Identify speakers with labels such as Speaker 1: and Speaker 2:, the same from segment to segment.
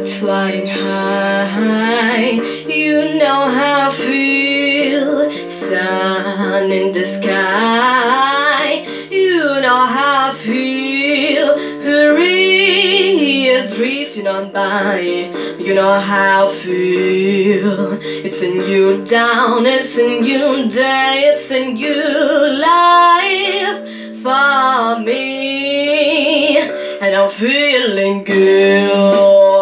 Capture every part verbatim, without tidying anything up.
Speaker 1: birds flying high. You know how I feel. Sun in the sky. You know how I feel. Hurry is drifting on by. You know how I feel. It's a new dawn, it's a new day, it's a new life for me, and I'm feeling good.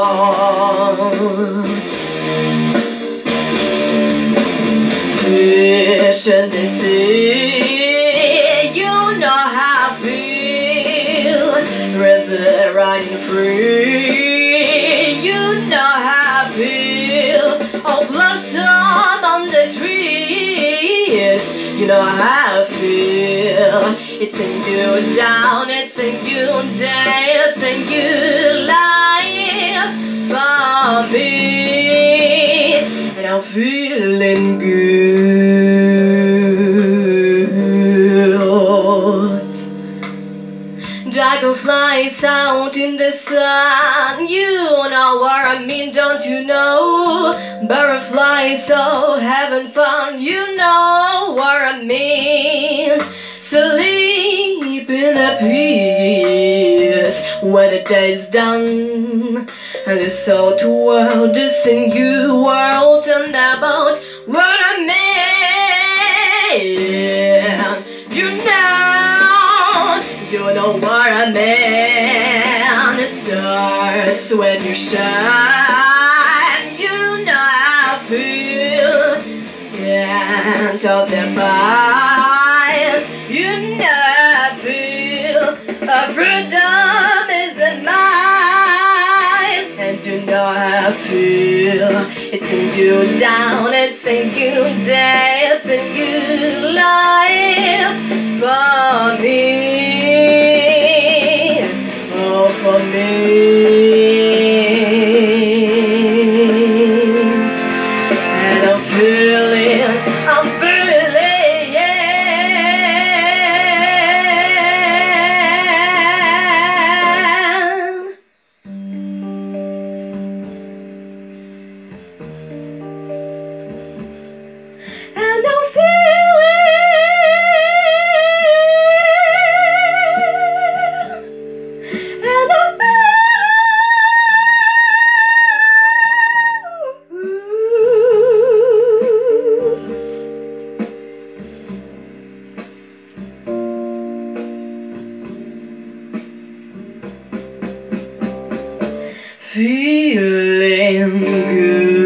Speaker 1: Fish in the sea, you know how I feel. River riding free, you know how I feel. Oh, blossom on the trees, you know how I feel. It's a new dawn, it's a new day, it's a new life for me, and I'm feeling good. Dragonflies out in the sun, you know what I mean, don't you know? Butterflies so having fun, you know what I mean. Sleep in the peace when the day's done, and this old world is a new world, and about what I mean. You know, you know what I mean. The stars when you shine, you know how I feel. Scant of the mind, you know I feel. A freedom is in mine, and you know how I feel. It's a new dawn, it's a new day, it's a new life for me. Oh, for me. And I'm feeling, I'm feeling, yeah. And I'm feeling, and I'm feeling good.